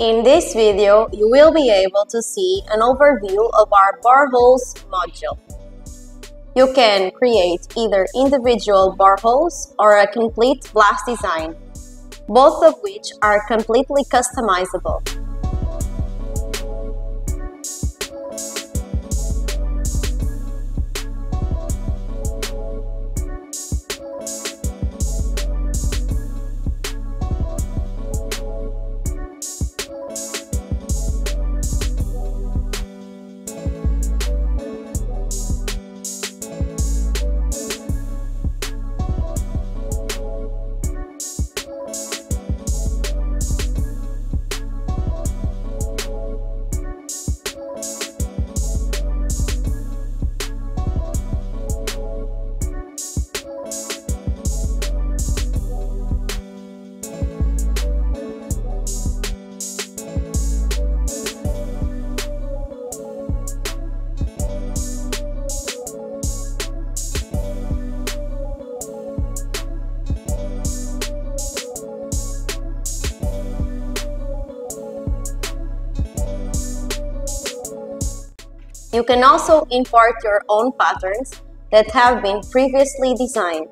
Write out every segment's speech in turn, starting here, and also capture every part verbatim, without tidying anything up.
In this video, you will be able to see an overview of our boreholes module. You can create either individual boreholes or a complete blast design, both of which are completely customizable. You can also import your own patterns that have been previously designed.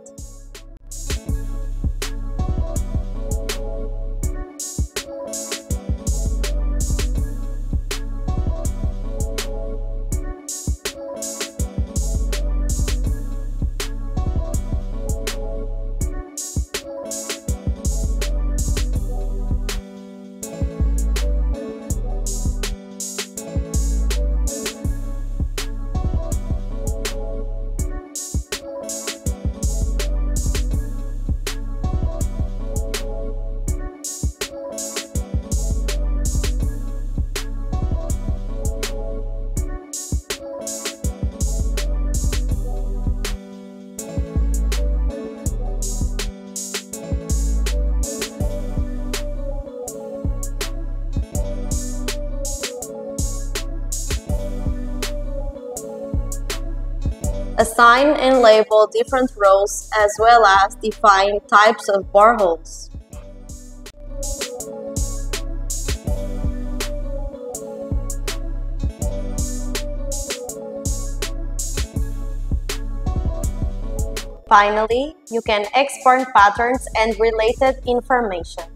Assign and label different roles as well as define types of boreholes. Finally, you can export patterns and related information.